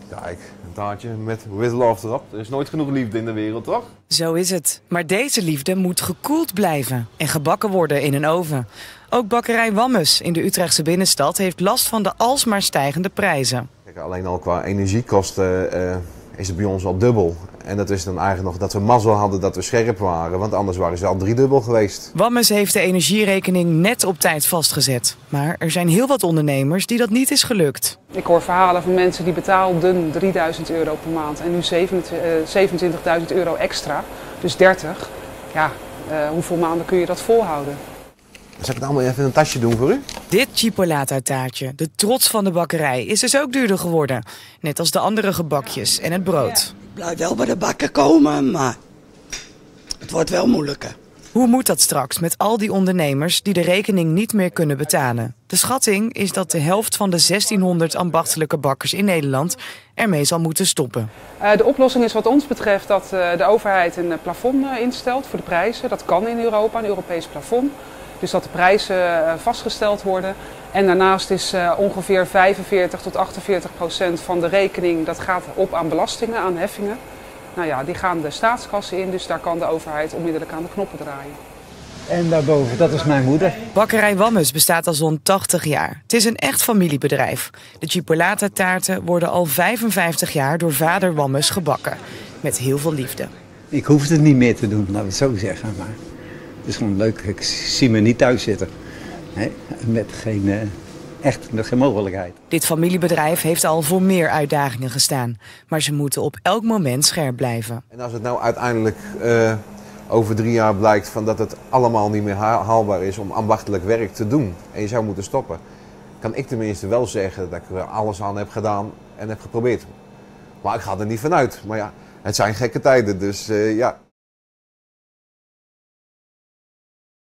Kijk, een taartje met with love erop. Er is nooit genoeg liefde in de wereld, toch? Zo is het. Maar deze liefde moet gekoeld blijven en gebakken worden in een oven. Ook bakkerij Wammes in de Utrechtse binnenstad heeft last van de alsmaar stijgende prijzen. Kijk, alleen al qua energiekosten is het bij ons al dubbel. En dat is dan eigenlijk nog dat we mazzel hadden dat we scherp waren, want anders waren ze al driedubbel geweest. Wammes heeft de energierekening net op tijd vastgezet. Maar er zijn heel wat ondernemers die dat niet is gelukt. Ik hoor verhalen van mensen die betaalden €3.000 per maand en nu €27.000 extra, dus 30. Ja, hoeveel maanden kun je dat volhouden? Zal ik het allemaal even in een tasje doen voor u? Dit chipolata taartje, de trots van de bakkerij, is dus ook duurder geworden. Net als de andere gebakjes en het brood. Blijf wel bij de bakker komen, maar het wordt wel moeilijker. Hoe moet dat straks met al die ondernemers die de rekening niet meer kunnen betalen? De schatting is dat de helft van de 1600 ambachtelijke bakkers in Nederland ermee zal moeten stoppen. De oplossing is wat ons betreft dat de overheid een plafond instelt voor de prijzen. Dat kan in Europa, een Europees plafond. Dus dat de prijzen vastgesteld worden. En daarnaast is ongeveer 45 tot 48% van de rekening, dat gaat op aan belastingen, aan heffingen. Nou ja, die gaan de staatskassen in, dus daar kan de overheid onmiddellijk aan de knoppen draaien. En daarboven, dat is mijn moeder. Bakkerij Wammes bestaat al zo'n 80 jaar. Het is een echt familiebedrijf. De chipolata taarten worden al 55 jaar door vader Wammes gebakken. Met heel veel liefde. Ik hoef het niet meer te doen, laten we het zo zeggen. Maar het is gewoon leuk. Ik zie me niet thuis zitten. Hè? Met geen mogelijkheid. Dit familiebedrijf heeft al voor meer uitdagingen gestaan. Maar ze moeten op elk moment scherp blijven. En als het nou uiteindelijk over 3 jaar blijkt van dat het allemaal niet meer haalbaar is om ambachtelijk werk te doen en je zou moeten stoppen, kan ik tenminste wel zeggen dat ik er alles aan heb gedaan en heb geprobeerd. Maar ik ga er niet vanuit. Maar ja, het zijn gekke tijden, dus ja.